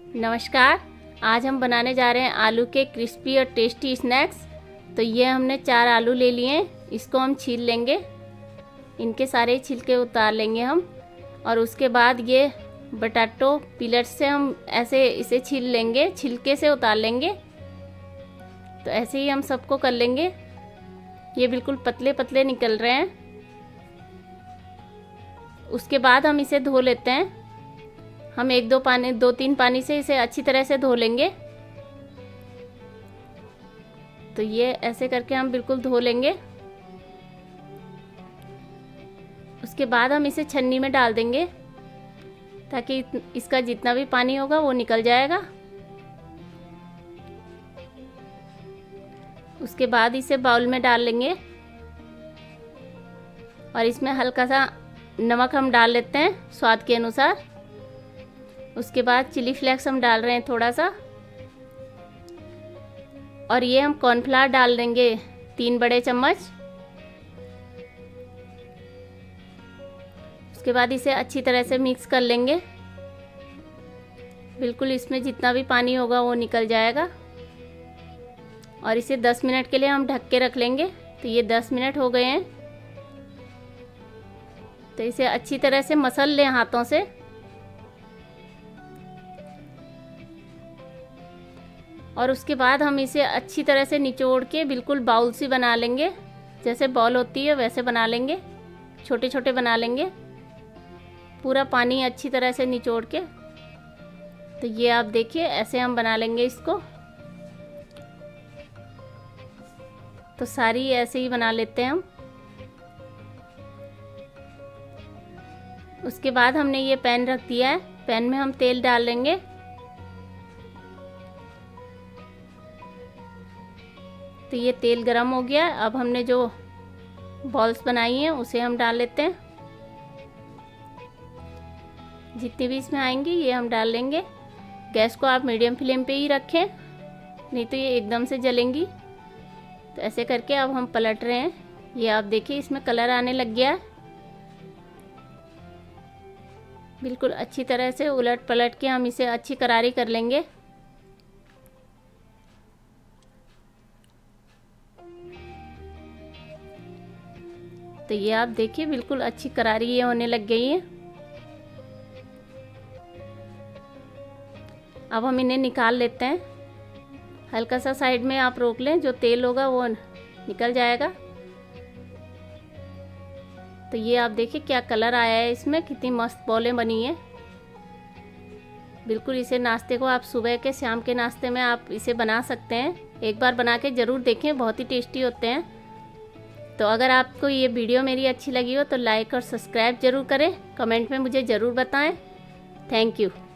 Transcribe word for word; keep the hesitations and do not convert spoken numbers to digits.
नमस्कार। आज हम बनाने जा रहे हैं आलू के क्रिस्पी और टेस्टी स्नैक्स। तो ये हमने चार आलू ले लिए हैं, इसको हम छील लेंगे। इनके सारे छिलके उतार लेंगे हम। और उसके बाद ये बटाटो पिलर से हम ऐसे इसे छील लेंगे, छिलके से उतार लेंगे। तो ऐसे ही हम सबको कर लेंगे। ये बिल्कुल पतले पतले निकल रहे हैं। उसके बाद हम इसे धो लेते हैं। हम एक दो पानी दो तीन पानी से इसे अच्छी तरह से धो लेंगे। तो ये ऐसे करके हम बिल्कुल धो लेंगे। उसके बाद हम इसे छन्नी में डाल देंगे ताकि इसका जितना भी पानी होगा वो निकल जाएगा। उसके बाद इसे बाउल में डाल लेंगे और इसमें हल्का सा नमक हम डाल लेते हैं स्वाद के अनुसार। उसके बाद चिली फ्लेक्स हम डाल रहे हैं थोड़ा सा, और ये हम कॉर्नफ्लावर डाल देंगे तीन बड़े चम्मच। उसके बाद इसे अच्छी तरह से मिक्स कर लेंगे। बिल्कुल इसमें जितना भी पानी होगा वो निकल जाएगा। और इसे दस मिनट के लिए हम ढक के रख लेंगे। तो ये दस मिनट हो गए हैं। तो इसे अच्छी तरह से मसल लें हाथों से। और उसके बाद हम इसे अच्छी तरह से निचोड़ के बिल्कुल बाउल सी बना लेंगे। जैसे बॉल होती है वैसे बना लेंगे, छोटे छोटे बना लेंगे। पूरा पानी अच्छी तरह से निचोड़ के। तो ये आप देखिए ऐसे हम बना लेंगे इसको। तो सारी ऐसे ही बना लेते हैं हम। उसके बाद हमने ये पैन रख दिया है। पैन में हम तेल डाल लेंगे। तो ये तेल गरम हो गया। अब हमने जो बॉल्स बनाई हैं उसे हम डाल लेते हैं। जितनी भी इसमें आएंगी ये हम डाल लेंगे। गैस को आप मीडियम फ्लेम पे ही रखें, नहीं तो ये एकदम से जलेंगी। तो ऐसे करके अब हम पलट रहे हैं। ये आप देखिए इसमें कलर आने लग गया है। बिल्कुल अच्छी तरह से उलट पलट के हम इसे अच्छी करारी कर लेंगे। तो ये आप देखिए बिल्कुल अच्छी करारी ये होने लग गई है। अब हम इन्हें निकाल लेते हैं। हल्का सा साइड में आप रोक लें, जो तेल होगा वो निकल जाएगा। तो ये आप देखिए क्या कलर आया है इसमें, कितनी मस्त बॉलें बनी हैं। बिल्कुल इसे नाश्ते को आप सुबह के शाम के नाश्ते में आप इसे बना सकते हैं। एक बार बना के ज़रूर देखें, बहुत ही टेस्टी होते हैं। तो अगर आपको ये वीडियो मेरी अच्छी लगी हो तो लाइक और सब्सक्राइब ज़रूर करें। कमेंट में मुझे ज़रूर बताएं। Thank you.